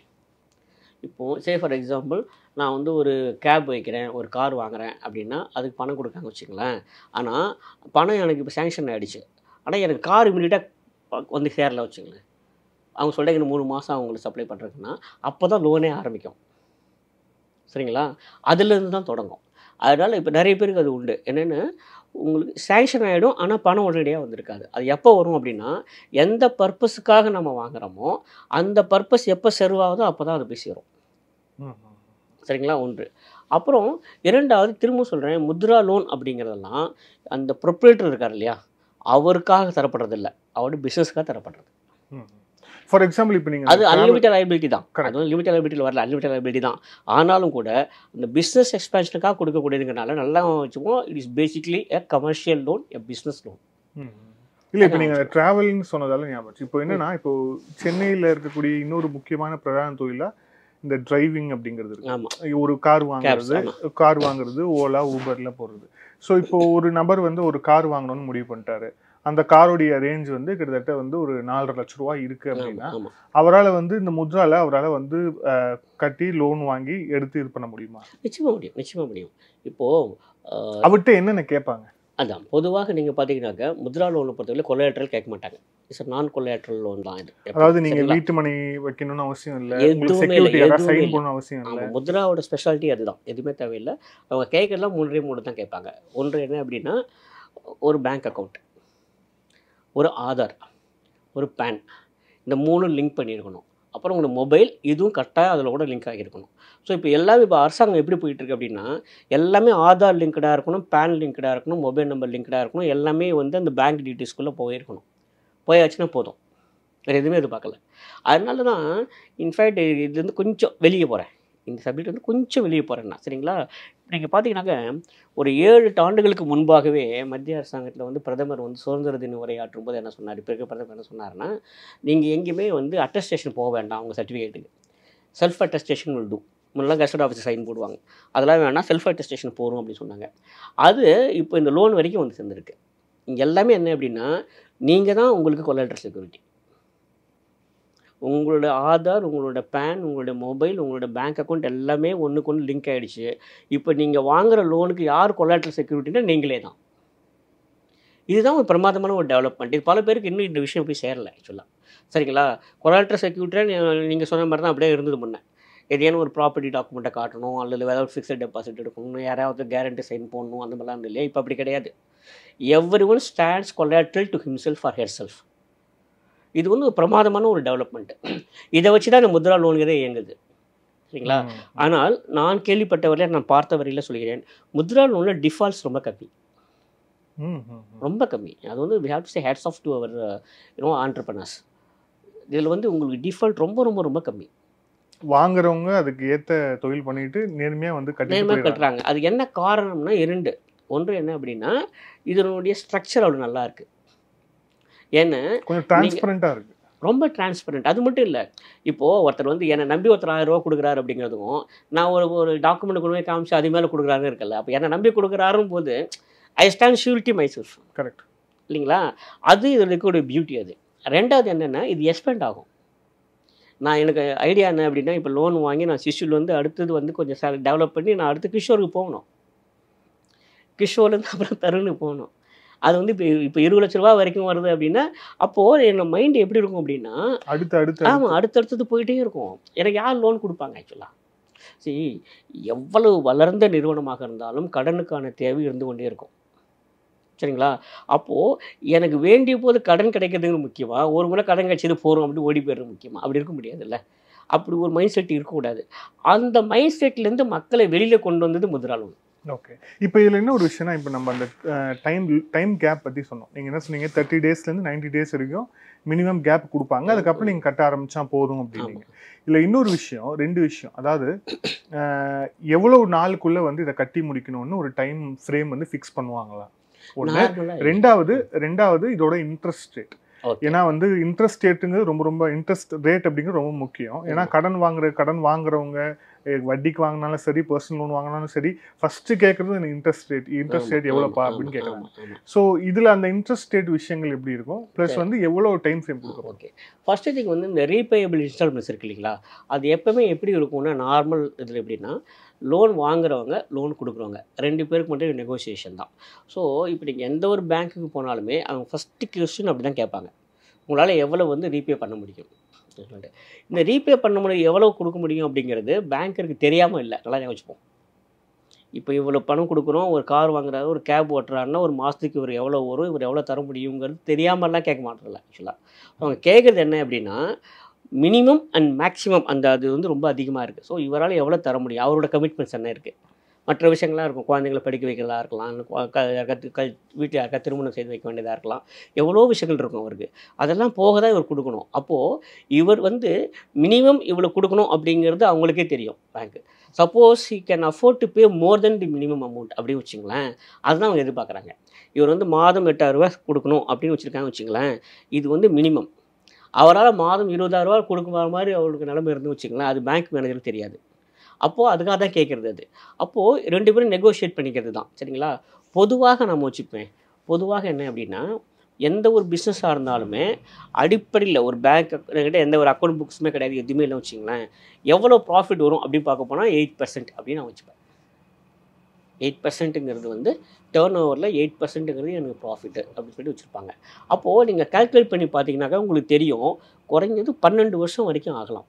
இப்போது சே ஃபார் எக்ஸாம்பிள் நான் வந்து ஒரு கேப் வைக்கிறேன், ஒரு கார் வாங்குகிறேன் அப்படின்னா அதுக்கு பணம் கொடுக்காங்க வச்சுங்களேன். ஆனால் பணம் எனக்கு இப்போ சேங்ஷன் ஆகிடுச்சு, ஆனால் எனக்கு கார் இமீடியட்டாக வந்து சேரல வச்சுங்களேன். அவங்க சொல்கிறாங்க இன்னும் 3 மாதம் அவங்களுக்கு சப்ளை பண்ணுறதுக்குன்னா அப்போ தான் லோனே ஆரம்பிக்கும். சரிங்களா? அதுலேருந்து தான் தொடங்கும். அதனால் இப்போ நிறைய பேருக்கு அது உண்டு. என்னென்னு உங்களுக்கு சேங்ஷன் ஆகிடும், ஆனால் பணம் உடனடியாக வந்திருக்காது. அது எப்போ வரும் அப்படின்னா எந்த பர்பஸுக்காக நம்ம வாங்குகிறோமோ அந்த பர்பஸ் எப்போ சர்வ் ஆகுதோ அப்போ தான் அது போய் சேரும். சரிங்களா? ஒன்று. அப்புறம் 2வது திரும்ப சொல்கிறேன், முத்ரா லோன் அப்படிங்கிறதெல்லாம் அந்த ப்ரொப்ரேட்டர் இருக்கார் இல்லையா, அவருக்காக தரப்படுறதில்லை, அவரோட பிஸ்னஸ்க்காக தரப்படுறது. ஃபார் எக்ஸாம்பிள் இப்போ நீங்கள் அது அன்லிமிட்டட் லைபிலிட்டி தான். அது வந்து லிமிட்டட் லைபிலிட்டியில் வரல, அன்லிமிட்டட் லைபிலிட்டி தான். ஆனாலும் கூட இந்த பிஸ்னஸ் எக்ஸ்பேன்ஷனுக்காக கொடுக்கக்கூடியதுங்கிறனால நல்லா வச்சுப்போம். It is basically a commercial loan, a business loan. இல்லை இப்போ நீங்கள் ட்ராவல்னு சொன்னதால ஞாபகம். இப்போ என்னன்னா, இப்போ சென்னையில் இருக்கக்கூடிய இன்னொரு முக்கியமான பிரதான தொழிலாக இந்த டிரைவிங் அப்படிங்கிறது இருக்கு. ஆமாம். ஒரு கார் வாங்குறது ஓலா ஊபரில் போகிறது. ஸோ இப்போ ஒரு நபர் வந்து ஒரு கார் வாங்கணும்னு முடிவு பண்ணிட்டாரு. அந்த காரோடைய ரேஞ்ச் வந்து கிட்டத்தட்ட வந்து ஒரு 4.5 லட்ச ரூபா இருக்குது அப்படின்னா அவரால் வந்து இந்த முத்ராவில் அவரால் வந்து கட்டி லோன் வாங்கி எடுத்து இது பண்ண முடியுமா? நிச்சயமாக முடியும். இப்போது அவர்கிட்ட என்னென்ன கேட்பாங்க? அதான் பொதுவாக நீங்கள் பார்த்தீங்கன்னாக்க முத்ரா லோனை பொறுத்தவரை கொலையாற்றல் கேட்க மாட்டாங்க. இட்ஸ் நான் கொலையாற்றல் லோன் தான் இது. அதாவது நீங்கள் வீட்டு மணி வைக்கணும்னு அவசியம் இல்லை, சைன் பண்ணணும் அவசியம் இல்லை. முத்ராவோட ஸ்பெஷாலிட்டி அதுதான், எதுவுமே தேவையில்லை. அவங்க கேட்கறதுலாம் 3 தான் கேட்பாங்க. ஒன்று என்ன அப்படின்னா, ஒரு பேங்க் அக்கௌண்ட், ஒரு ஆதார், ஒரு பேன், இந்த 3 லிங்க் பண்ணியிருக்கணும். அப்புறம் உங்கள் மொபைல் இதுவும் கரெக்டாக அதில் கூட லிங்க் ஆகியிருக்கணும். ஸோ இப்போ எல்லாமே இப்போ அரசாங்கம் எப்படி போயிட்டுருக்கு அப்படின்னா எல்லாமே ஆதார் லிங்க்டாக இருக்கணும், பேன் லிங்க்டாக இருக்கணும், மொபைல் நம்பர் லிங்க்டாக இருக்கணும், எல்லாமே வந்து அந்த பேங்க் டீட்டெயில்ஸ்குள்ளே போயிருக்கணும். போயாச்சுன்னா போதும், வேறு எதுவுமே எதிர்பார்க்கல. அதனால தான் இன்ஃபேக்ட் இதுலேருந்து கொஞ்சம் வெளியே போகிறேன், இந்த சப்ஜெக்ட் வந்து கொஞ்சம் வெளியே போகிறேன்னா. சரிங்களா? நீங்கள் பார்த்தீங்கன்னாக்க ஒரு 7-8 ஆண்டுகளுக்கு முன்பாகவே மத்திய அரசாங்கத்தில் வந்து பிரதமர் வந்து சுதந்திர தின உரையாற்றும் போது என்ன சொன்னார், இப்போ இருக்க பிரதமர் என்ன சொன்னார்னா, நீங்கள் எங்கேயுமே வந்து அட்டஸ்டேஷன் போக வேண்டாம், உங்கள் சர்டிஃபிகேட்டுக்கு செல்ஃப் அட்டஸ்டேஷன் வில் டூ. முன்னெல்லாம் கஸ்டட் ஆஃபீஸர் சைன் போடுவாங்க, அதெல்லாம் வேணால் செல்ஃப் அட்டஸ்டேஷன் போகிறோம் அப்படின்னு சொன்னாங்க. அது இப்போ இந்த லோன் வரைக்கும் வந்து சேர்ந்துருக்கு. இங்கே எல்லாமே என்ன அப்படின்னா நீங்கள் தான் உங்களுக்கு கொலாட்ரல் செக்யூரிட்டி. உங்களோட ஆதார், உங்களோட பேன், உங்களோட மொபைல், உங்களோட பேங்க் அக்கௌண்ட் எல்லாமே ஒன்றுக்கு ஒன்று லிங்க் ஆகிடுச்சு. இப்போ நீங்கள் வாங்குகிற லோனுக்கு யார் கொலாட்ரல் செக்யூரிட்டின்னா நீங்களே தான். இதுதான் ஒரு பிரமாதமான ஒரு டெவலப்மெண்ட். இது பல பேருக்கு இன்னும் இந்த விஷயம் போய் சேரலை ஆக்சுவலாக. சரிங்களா? கொலாட்ரல் செக்யூரிட்டியாக நீங்கள் சொன்ன மாதிரி தான் அப்படியே இருந்தது முன்னே. எதையான ஒரு ப்ராப்பர்ட்டி டாக்குமெண்ட்டை காட்டணும், அல்லது வேறு ஒரு ஃபிக்ஸட் டெபாசிட் எடுக்கணும், யாராவது கேரண்டி சைன் போடணும், அந்த மாதிரிலாம் இருந்தது இல்லையா? இப்போ அப்படி கிடையாது. Everyone stands collateral to himself or herself. இது வந்து ஒரு பிரமாதமான ஒரு டெவலப்மெண்ட்டு. இதை வச்சு தான் இந்த முத்ரா லோனுங்கிறதே இயங்குது. சரிங்களா? ஆனால் நான் கேள்விப்பட்டவரையில், நான் பார்த்த வரையில் சொல்கிறேன், முத்ரா லோனில் டிஃபால்ட்ஸ் ரொம்ப கம்மி, ரொம்ப கம்மி. அது வந்து we have to say hats off to our entrepreneurs. இதில் வந்து உங்களுக்கு டிஃபால்ட் ரொம்ப ரொம்ப ரொம்ப கம்மி. வாங்குறவங்க அதுக்கு ஏற்ற தொழில் பண்ணிட்டு நேர்மையாக வந்து கட்டுறாங்க. அது என்ன காரணம்னா 2. ஒன்று என்ன அப்படின்னா இதனுடைய ஸ்ட்ரக்சர் அவ்வளோ நல்லா இருக்குது. ஏன்னா கொஞ்சம் டிரான்ஸ்பரண்ட்டாக இருக்குது, ரொம்ப டிரான்ஸ்பரண்ட். அது மட்டும் இல்லை, இப்போது ஒருத்தர் வந்து என்னை நம்பி ஒருத்தர் 1000 ரூபா கொடுக்குறாரு அப்படிங்கிறதுக்கும் நான் ஒரு டாக்குமெண்ட் கொண்டு போய் காமிச்சு அது மேலே கொடுக்குறாருன்னு இருக்குல்ல. அப்போ என்னை நம்பி கொடுக்குறாரும் போது I stand surety myself. Correct இல்லைங்களா? அது இதில் இருக்கக்கூடிய பியூட்டி. அது 2வது என்னென்னா இது எக்ஸ்பெண்ட் ஆகும். நான் எனக்கு ஐடியா என்ன அப்படின்னா, இப்போ லோன் வாங்கி நான் சிஷுவில் வந்து அடுத்தது வந்து கொஞ்சம் டெவலப் பண்ணி நான் அடுத்து கிஷோருக்கு போகணும், கிஷோர்லேருந்து அப்புறம் தருணுக்கு போகணும். அது வந்து இப்போ 20 லட்ச ரூபா வரைக்கும் வருது அப்படின்னா அப்போது என்னோட மைண்டு எப்படி இருக்கும் அப்படின்னா அடுத்தடுத்தது போயிட்டே இருக்கும். எனக்கு யார் லோன் கொடுப்பாங்க ஆக்சுவலாக? எவ்வளவு வளர்ந்த நிறுவனமாக இருந்தாலும் கடனுக்கான தேவை இருந்து கொண்டே இருக்கும். சரிங்களா? அப்போது எனக்கு வேண்டிய போது கடன் கிடைக்கிறதுங்கிறது முக்கியமா, ஒரு முறை கடன் கிடைச்சது போதும் அப்படின்னு ஓடி போயிடுறது முக்கியமா? அப்படி இருக்க முடியாதுல்ல. அப்படி ஒரு மைண்ட் செட் இருக்கக்கூடாது. அந்த மைண்ட் செட்லேருந்து மக்களை வெளியில் கொண்டு வந்தது முத்ரா லோன். ஓகே. இப்போ இதில் என்ன ஒரு விஷயம்னா, இப்போ நம்ம அந்த டைம் கேப் பற்றி சொன்னோம். நீங்கள் என்ன சொன்னீங்க, 30 டேஸ்லேருந்து 90 டேஸ் வரைக்கும் மினிமம் கேப் கொடுப்பாங்க, அதுக்கப்புறம் நீங்கள் கட்ட ஆரம்பித்தா போதும் அப்படின்னீங்க. இல்லை இன்னொரு விஷயம், 2 விஷயம். அதாவது எவ்வளவு நாளுக்குள்ளே வந்து இதை கட்டி முடிக்கணும்னு ஒரு டைம் ஃப்ரேம் வந்து ஃபிக்ஸ் பண்ணுவாங்களா? ஒன்று. ரெண்டாவது இதோட இன்ட்ரெஸ்ட் ரேட். ஏன்னா வந்து இன்ட்ரெஸ்ட் ரேட்டுங்கிறது ரொம்ப இன்ட்ரெஸ்ட் ரேட் அப்படிங்கிறது ரொம்ப முக்கியம். ஏன்னா கடன் வாங்குறவங்க வட்டிக்கு வாங்கினாலும் சரி, பர்சனல் லோன் வாங்கினாலும் சரி, ஃபர்ஸ்ட் கேட்கறது எனக்கு இன்ட்ரெஸ்ட் ரேட் எவ்வளோப்பா அப்படின்னு கேட்குறாங்க. ஸோ இதில் அந்த இன்ட்ரெஸ்ட் ரேட் விஷயங்கள் எப்படி இருக்கும், ப்ளஸ் வந்து எவ்வளோ டைம் ஃப்ரேம் கொடுக்கும்? ஓகே, ஃபர்ஸ்ட் திங் வந்து இந்த ரீபேயபிள் இன்ஸ்டால்மெண்ட்ஸ் இருக்கு இல்லைங்களா, அது எப்பவுமே எப்படி இருக்கும்னா, நார்மல் இதில் எப்படின்னா, லோன் வாங்குறவங்க லோன் கொடுக்குறவங்க 2 பேருக்கு மட்டும் நெகோசியேஷன் தான். ஸோ இப்போ நீங்கள் எந்த ஒரு பேங்க்குக்கு போனாலுமே அவங்க ஃபஸ்ட்டு கொஸ்டின் அப்படி தான் கேட்பாங்க, உங்களால் எவ்வளோ வந்து ரீபே பண்ண முடியும். இந்த ரீபே பண்ண முடியும் எவ்வளோ கொடுக்க முடியும் அப்படிங்கிறது பேங்க்கருக்கு தெரியாமல் இல்லை, நல்லா யோசிப்போம். இப்போ இவ்வளோ பணம் கொடுக்குறோம், ஒரு கார் வாங்குறாரு, ஒரு கேப் ஓட்டுறாருன்னா ஒரு மாதத்துக்கு இவர் எவ்வளோ வரும், இவர் எவ்வளோ தர முடியுங்கிறது தெரியாமலாம் கேட்க மாட்டாங்கல்ல. ஆக்சுவலாக அவங்க கேட்குறது என்ன அப்படின்னா, மினிமம் அண்ட் மேக்ஸிமம் அந்த அது வந்து ரொம்ப அதிகமாக இருக்குது. ஸோ இவரால் எவ்வளோ தர முடியும், அவரோட கமிட்மெண்ட்ஸ் என்ன இருக்குது, மற்ற விஷயங்கள்லாம் இருக்கும். குழந்தைங்களை படிக்க வைக்கிறதா இருக்கலாம், வீட்டில் யாருக்கா திருமணம் செய்து வைக்க வேண்டியதாக இருக்கலாம், எவ்வளோ விஷயங்கள் இருக்கும் அவருக்கு. அதெல்லாம் போக தான் இவர் கொடுக்கணும். அப்போது இவர் வந்து மினிமம் இவ்வளோ கொடுக்கணும் அப்படிங்கிறது அவங்களுக்கே தெரியும் பேங்க்கு. Suppose he can afford to pay more then the minimum amount அப்படின்னு வச்சுங்களேன், அதுதான் அவங்க எதிர்பார்க்குறாங்க. இவர் வந்து மாதம் 8,000 ரூபா கொடுக்கணும் அப்படின்னு வச்சுருக்காங்க வச்சுங்களேன், இது வந்து மினிமம். அவரால் மாதம் 20,000 ரூபா கொடுக்குற மாதிரி அவருக்கு நிலைமை இருந்து வச்சுங்களேன், அது பேங்க் மேனேஜருக்கு தெரியாது. அப்போது அதுக்காக தான் கேட்குறது அது. அப்போது 2 பேரும் நெகோஷியேட் பண்ணிக்கிறது தான். சரிங்களா? பொதுவாக நம்ம வச்சுப்பேன், பொதுவாக என்ன அப்படின்னா, எந்த ஒரு பிஸ்னஸாக இருந்தாலுமே அடிப்படையில் ஒரு பேங்க் கிட்ட எந்த ஒரு அக்கௌண்ட் புக்ஸுமே கிடையாது, எதுவுமே இல்லை வச்சுங்களேன், எவ்வளோ ப்ராஃபிட் வரும் அப்படின்னு பார்க்க போனால் 8% அப்படின்னு நான் வச்சுப்பேன். 8%ங்கிறது வந்து டேர்ன் ஓவரில் 8%ங்கிறது எனக்கு ப்ராஃபிட்டு அப்படின்னு சொல்லி வச்சுருப்பாங்க. அப்போது நீங்கள் கால்குலேட் பண்ணி பார்த்தீங்கன்னாக்கா உங்களுக்கு தெரியும், குறைஞ்சது 12 வருஷம் வரைக்கும் ஆகலாம்.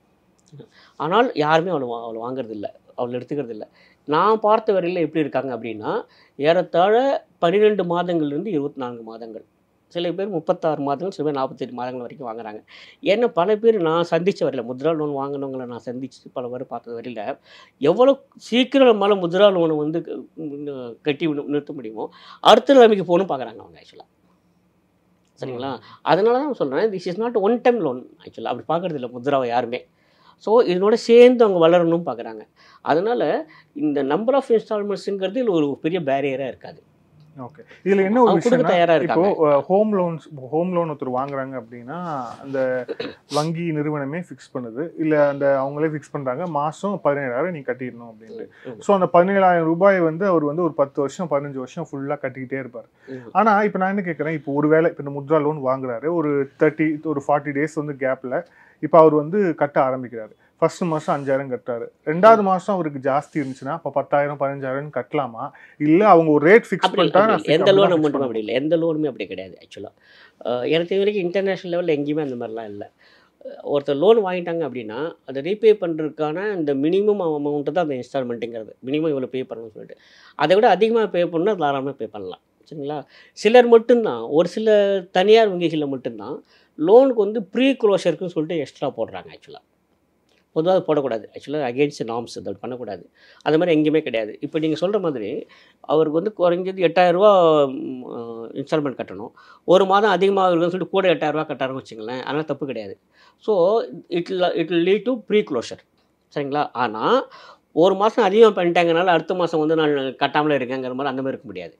ஆனால் யாருமே அவ்வளோ வாங்குறதில்ல, அவ்வளோ எடுத்துக்கிறது இல்லை. நான் பார்த்த வரையில் எப்படி இருக்காங்க அப்படின்னா, ஏறத்தாழ 12 மாதங்கள்லேருந்து 24 மாதங்கள், சில பேர் 36 மாதங்கள், சில பேர் 48 மாதங்கள் வரைக்கும் வாங்குறாங்க. ஏன்னா பல பேர் நான் சந்தித்த வரையில், முத்ரா லோன் வாங்கினவங்களை நான் சந்தித்து பல பேர் பார்த்தது வரையில், எவ்வளோ சீக்கிரம் நம்மளால் முத்ரா லோனை வந்து கட்டி நிறுத்த முடியுமோ அடுத்த நிலைமைக்கு போகணும்னு பார்க்குறாங்க அவங்க ஆக்சுவலாக. சரிங்களா? அதனால தான் நான் சொல்கிறேன், this is not one time loan. ஆக்சுவலாக அப்படி பார்க்குறது இல்லை முத்ராவை யாருமே. ஸோ இதனோட சேர்ந்து அவங்க வளரணும்னு பார்க்குறாங்க. அதனால் இந்த நம்பர் ஆஃப் இன்ஸ்டால்மெண்ட்ஸுங்கிறது இதில் ஒரு பெரிய பேரியராக இருக்காது. ஓகே. இதில் என்ன ஒரு விஷயம், தயாராக இப்போ இருக்காங்க. ஹோம் லோன் ஒருத்தர் வாங்குறாங்க அப்படின்னா அந்த வங்கி நிறுவனமே ஃபிக்ஸ் பண்ணுது, இல்லை அந்த அவங்களே ஃபிக்ஸ் பண்ணுறாங்க, மாதம் 17,000 நீ கட்டிடணும் அப்படின்ட்டு. ஸோ அந்த 17,000 ரூபாய் வந்து அவர் வந்து ஒரு 10 வருஷம் 15 வருஷம் ஃபுல்லாக கட்டிக்கிட்டே இருப்பார். ஆனால் இப்போ நான் என்ன கேட்குறேன், இப்போ ஒரு வேளை இப்போ இந்த முத்ரா லோன் வாங்குறாரு, ஒரு 40 டேஸ் வந்து கேப்பில் இப்போ அவர் வந்து கட்ட ஆரம்பிக்கிறாரு. ஃபர்ஸ்ட் மாதம் 5,000 கட்டுறாரு, 2வது மாதம் அவருக்கு ஜாஸ்தி இருந்துச்சுன்னா இப்போ 10,000 15,000 கட்டலாமா, இல்லை அவங்க ஒரு ரேட் ஃபிக்ஸ் பண்ணிட்டாங்க? எந்த லோன் மட்டும் அப்படி இல்லை, எந்த லோனுமே அப்படி கிடையாது. ஆக்சுவலாக எனக்கு தெரிஞ்ச வரைக்கும் இன்டர்நேஷ்னல் லெவலில் எங்கேயுமே அந்த மாதிரிலாம் இல்லை. ஒருத்தர் லோன் வாங்கிட்டாங்க அப்படின்னா அதை ரீபே பண்ணுறதுக்கான இந்த மினிமம் அமௌண்ட்டு தான் அந்த இன்ஸ்டால்மெண்ட்டுங்கிறது. மினிமம் இவ்வளோ பே பண்ணணும்னு சொல்லிட்டு, அதை விட அதிகமாக பே பண்ணால் தாராளமாக பே பண்ணலாம். சரிங்களா? சிலர் மட்டும்தான், ஒரு சில தனியார் வங்கிகளில் மட்டும்தான் லோனுக்கு வந்து ப்ரீ க்ளோஷருக்குன்னு சொல்லிட்டு எக்ஸ்ட்ரா போடுறாங்க. ஆக்சுவலாக பொதுவாக போடக்கூடாது. ஆக்சுவலாக அகெயின்ஸ்ட் நார்ம்ஸ், அதை பண்ணக்கூடாது. அது மாதிரி எங்கேயுமே கிடையாது. இப்போ நீங்கள் சொல்கிற மாதிரி அவருக்கு வந்து குறைஞ்சது 8,000 ரூபா இன்ஸ்டால்மெண்ட் கட்டணும், ஒரு மாதம் அதிகமாக இருக்குன்னு சொல்லிட்டு கூட 8,000 ரூபா கட்டாருன்னு வச்சுங்களேன், அதனால் தப்பு கிடையாது. So it will lead to pre closure. சரிங்களா? ஆனால் ஒரு மாதம் அதிகமாக பண்ணிட்டாங்கனால அடுத்த மாதம் வந்து நான் கட்டாமலே இருக்கேங்கிற மாதிரி அந்த மாதிரி இருக்க முடியாது.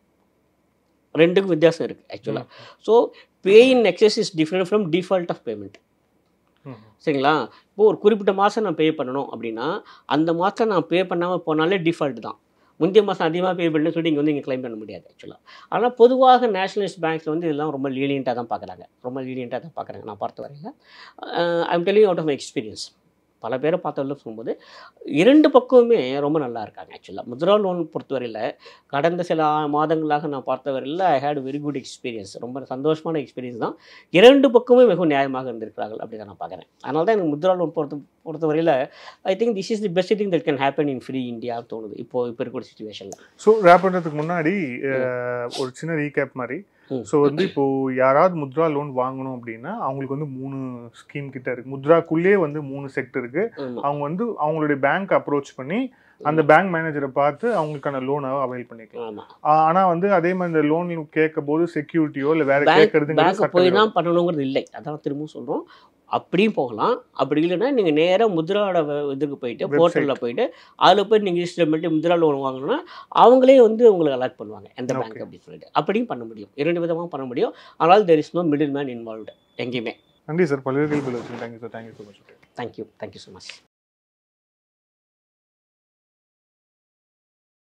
2க்கும் வித்தியாசம் இருக்குது ஆக்சுவலாக. So pay in excess is different from default of payment. சரிங்களா? இப்போது ஒரு குறிப்பிட்ட மாதம் நான் பே பண்ணணும் அப்படின்னா அந்த மாதம் நான் பே பண்ணாமல் போனாலே டிஃபால்ட் தான். முந்தைய மாதம் அதிகமாக பே பண்ணணும்னு சொல்லிட்டு இங்கே வந்து இங்கே கிளைம் பண்ண முடியாது ஆக்சுவலாக. ஆனால் பொதுவாக நேஷனலிஸ்ட் பேங்க்ஸில் வந்து இதெல்லாம் ரொம்ப லீனியண்ட்டாக தான் பார்க்குறாங்க, ரொம்ப லீனியண்ட்டாக தான் பார்க்குறாங்க நான் பார்த்த வரையில். I am telling out of my experience. பல பேரை பார்த்தவரை சொல்லும்போது 2 பக்கமுமே ரொம்ப நல்லா இருக்காங்க. ஆக்சுவலாக முத்ரா லோன் பொறுத்தவரையில் கடந்த சில மாதங்களாக நான் பார்த்தவரையில் I had very good experience. ரொம்ப சந்தோஷமான எக்ஸ்பீரியன்ஸ் தான். 2 பக்கமுமே மிகவும் நியாயமாக இருந்திருக்கிறார்கள் அப்படி தான் நான் பார்க்குறேன். அதனால தான் எனக்கு முத்ரா லோன் பொறுத்தவரையில் I think this is the best thing that can happen in free India தோணுது இப்போ இருக்கிற சுச்சுவேஷனில். ஸோ ரேப் பண்ணுறதுக்கு முன்னாடி ஒரு சின்ன ரீகேப் மாதிரி. ஸோ வந்து இப்போ யாராவது முத்ரா லோன் வாங்கணும் அப்படின்னா அவங்களுக்கு வந்து 3 ஸ்கீம் கிட்ட இருக்கு. முத்ராக்குள்ளேயே வந்து 3 செக்டர் இருக்கு. அவங்க வந்து அவங்களுடைய பேங்க் அப்ரோச் பண்ணி அந்த பேங்க் மேனேஜரை பார்த்து அவங்களுக்கான லோனை அவைல் பண்ணிக்கலாம். ஆனா வந்து அதே மாதிரி இந்த லோன் கேட்கும் போது செக்யூரிட்டியோ இல்லை வேற கேட்கறது போய் தான் பண்ணணுங்கிறது இல்லை. அதான் திரும்பவும் சொல்றோம். அப்படியும் போகலாம். அப்படி இல்லைன்னா நீங்கள் நேராக முத்ராவோட இதுக்கு போயிட்டு போர்ட்டலில் போயிட்டு அதில் போய் நீங்கள் ரிஜிஸ்டர் பண்ணிட்டு முத்ரா லோன் வாங்கணும்னா அவங்களே வந்து உங்களுக்கு அலாட் பண்ணுவாங்க எந்த பேங்க் அப்படின்னு சொல்லிட்டு. அப்படியும் பண்ண முடியும். 2 விதமாக பண்ண முடியும். ஆனால் there is no middleman involved எங்கேயுமே. நன்றி சார். பல்வேறு கேள்விகள் வச்சு thank you so much. Thank you so much.